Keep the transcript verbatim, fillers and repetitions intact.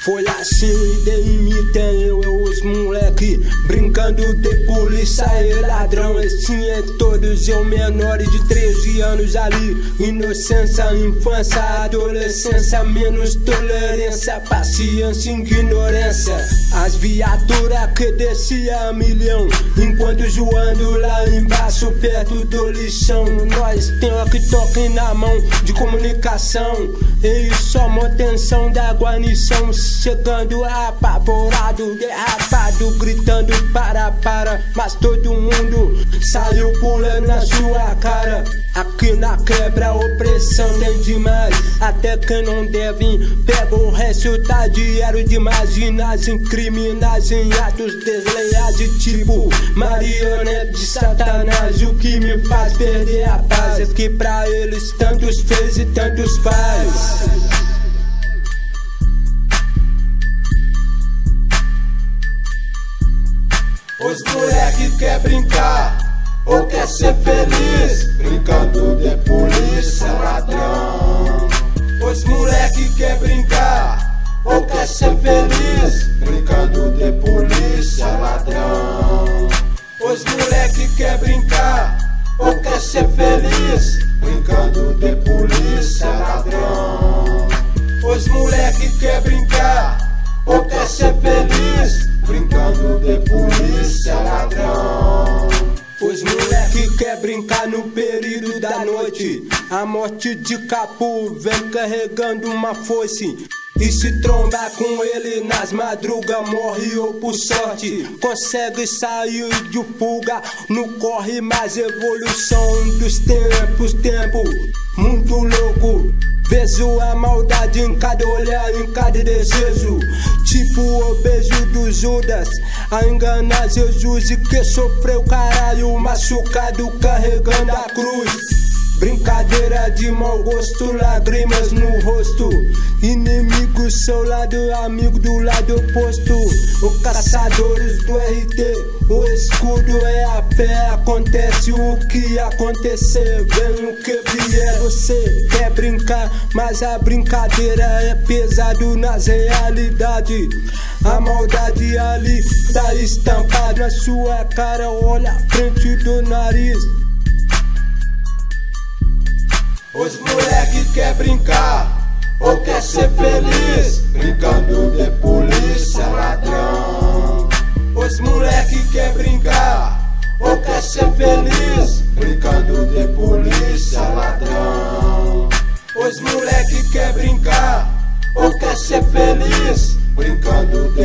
Foi assim, de mim tem eu, eu os moleque brincando de polícia e ladrão. Assim é todos eu menores de treze anos ali. Inocência, infância, adolescência, menos tolerância, paciência, ignorância. As viaturas que descia a milhão, enquanto zoando lá embaixo perto do lixão. Nós temos que toque na mão de comunicação e só manutenção da guarnição. Chegando apavorado, derrapado, gritando para, para. Mas todo mundo saiu pulando na sua cara. Aqui na quebra opressão tem demais. Até quem não deve pega o resto, tá diário de marginais, em criminais, em atos desleais de tipo marionete de satanás. O que me faz perder a paz é que pra eles tantos fez e tantos faz. Os moleque quer brincar ou quer ser feliz, brincando de polícia, ladrão. Os moleque quer brincar ou quer ser feliz, brincando de polícia, ladrão. Os moleque quer brincar ou quer ser feliz, brincando de polícia, ladrão. Os moleque quer brincar ou quer ser feliz, brincando de polícia, ladrão. Os moleque quer brincar no período da noite. A morte de Capu vem carregando uma foice. E se trombar com ele nas madrugas, morre ou por sorte consegue sair de fuga. No corre mais evolução dos tempos, tempo muito louco. Vejo a maldade em cada olhar, em cada desejo. Tipo o beijo dos Judas a enganar Jesus, e que sofreu caralho machucado carregando a cruz. Brincadeira de mau gosto, lágrimas no rosto. Inimigo seu lado, amigo do lado oposto. Os caçadores do R T, o escudo é a fé. Acontece o que acontecer, vem o que vier. Você quer brincar, mas a brincadeira é pesado nas realidades. A maldade ali tá estampada na sua cara, olha a frente do nariz. Os moleque quer brincar ou quer ser feliz, brincando de polícia, ladrão. Os moleque quer brincar ou quer ser feliz, brincando de polícia, ladrão. Os moleque quer brincar ou quer ser feliz, brincando de